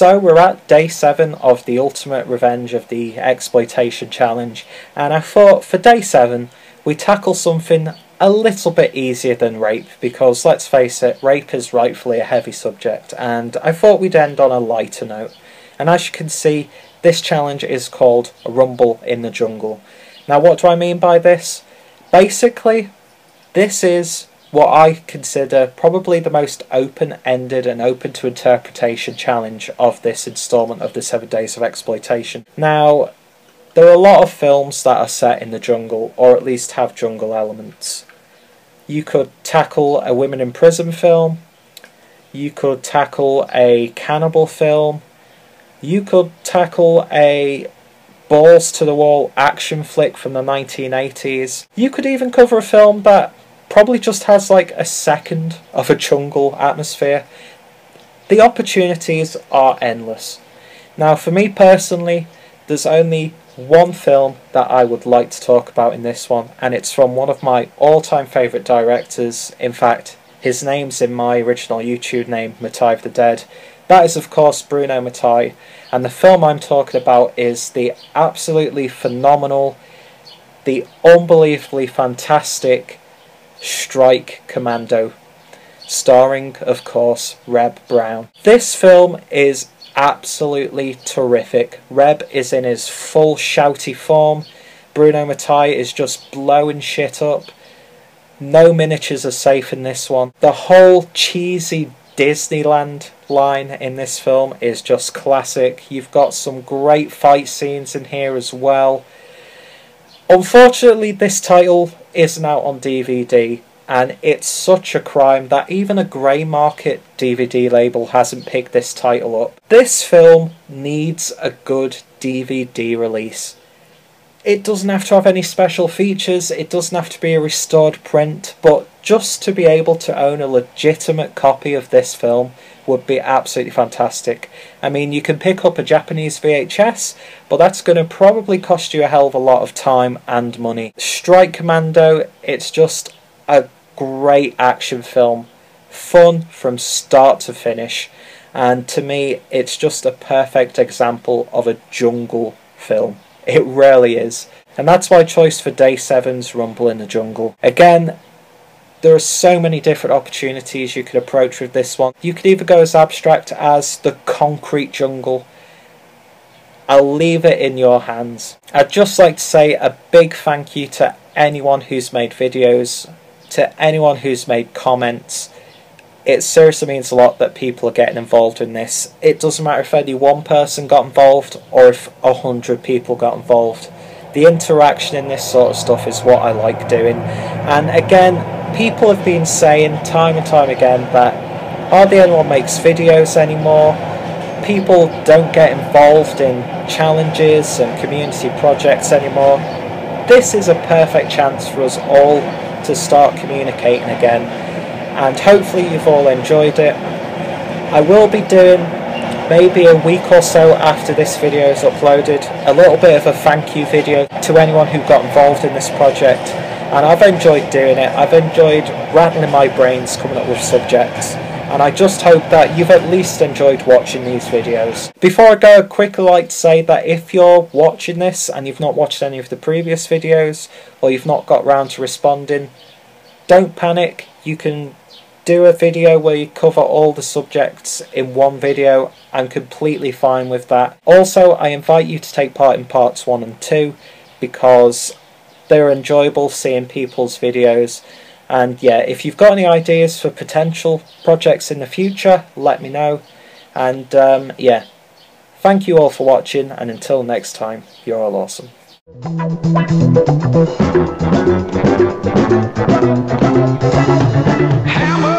So we're at day 7 of the ultimate revenge of the Exploitation challenge, and I thought for day 7 we tackle something a little bit easier than rape, because let's face it, rape is rightfully a heavy subject, and I thought we'd end on a lighter note. And as you can see, this challenge is called a Rumble in the Jungle. Now what do I mean by this? Basically, this is what I consider probably the most open-ended and open to interpretation challenge of this instalment of the 7 Days of Exploitation. Now, there are a lot of films that are set in the jungle, or at least have jungle elements. You could tackle a women in prison film, you could tackle a cannibal film, you could tackle a balls to the wall action flick from the 1980s. You could even cover a film that probably just has like a second of a jungle atmosphere. The opportunities are endless. Now for me personally, there's only one film that I would like to talk about in this one, and it's from one of my all-time favourite directors. In fact, his name's in my original YouTube name, Matai of the Dead. That is of course Bruno Mattei, and the film I'm talking about is the absolutely phenomenal, the unbelievably fantastic Strike Commando, starring of course Reb Brown. This film is absolutely terrific. Reb is in his full shouty form, Bruno Mattei is just blowing shit up, no miniatures are safe in this one. The whole cheesy Disneyland line in this film is just classic. You've got some great fight scenes in here as well. Unfortunately, this title isn't out on DVD, and it's such a crime that even a grey market DVD label hasn't picked this title up. This film needs a good DVD release. It doesn't have to have any special features, it doesn't have to be a restored print, but just to be able to own a legitimate copy of this film would be absolutely fantastic. I mean, you can pick up a Japanese VHS, but that's going to probably cost you a hell of a lot of time and money. Strike Commando, it's just a great action film, fun from start to finish, and to me it's just a perfect example of a jungle film. It really is. And that's my choice for Day 7's Rumble in the Jungle. Again, there are so many different opportunities you could approach with this one. You could either go as abstract as the concrete jungle. I'll leave it in your hands. I'd just like to say a big thank you to anyone who's made videos, to anyone who's made comments. It seriously means a lot that people are getting involved in this. It doesn't matter if only one person got involved or if 100 people got involved. The interaction in this sort of stuff is what I like doing. And again, people have been saying time and time again that hardly anyone makes videos anymore. People don't get involved in challenges and community projects anymore. This is a perfect chance for us all to start communicating again. And hopefully you've all enjoyed it. I will be doing, maybe a week or so after this video is uploaded, a little bit of a thank you video to anyone who got involved in this project. And I've enjoyed doing it. I've enjoyed rattling my brains coming up with subjects. And I just hope that you've at least enjoyed watching these videos. Before I go, I'd quickly like to say that if you're watching this and you've not watched any of the previous videos, or you've not got round to responding, don't panic. You can do a video where you cover all the subjects in one video. I'm completely fine with that. Also, I invite you to take part in parts 1 and 2 because they're enjoyable seeing people's videos. And yeah, if you've got any ideas for potential projects in the future, let me know. And yeah, thank you all for watching, and until next time, you're all awesome. Hammer